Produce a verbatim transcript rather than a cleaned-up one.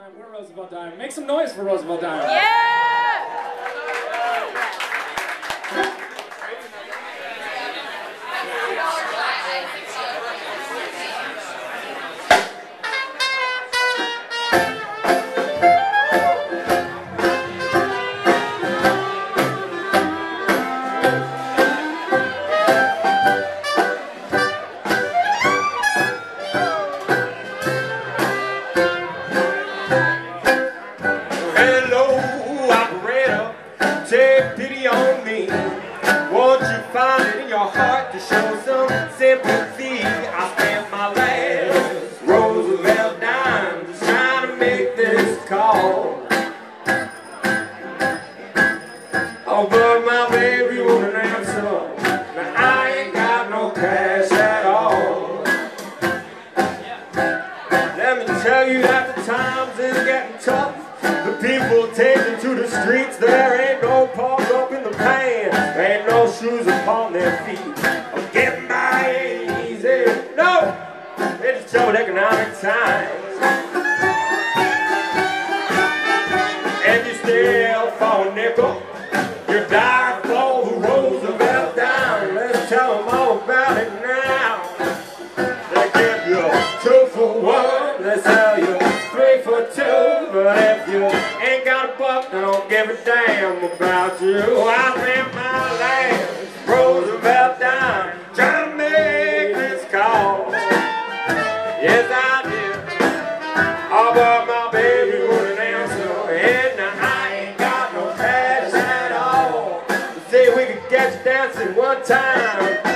Diamond. We're Roosevelt Diamond. Make some noise for Roosevelt Diamond. Yeah! Take pity on me. Won't you find it in your heart to show some sympathy? I spent my last Roosevelt dime just trying to make this call. Oh, but my baby wouldn't answer. Now I ain't got no cash at all. Let me tell you that the times is getting tough. The people taken to the streets, there ain't no palms up in the pan, there ain't no shoes upon their feet. I'm getting by ain't easy, no, it's just troubled economic times. And you still for a nickel, you die for the Roosevelt dime. Let's tell them all about it now. They give you two for one, they sell you three for two, but if you ain't got a buck, I don't give a damn about you. I spent my last Roosevelt dime trying to make this call. Yes, I did. Oh, but my baby wouldn't answer, and I ain't got no cash at all. Say we could get you dancing one time.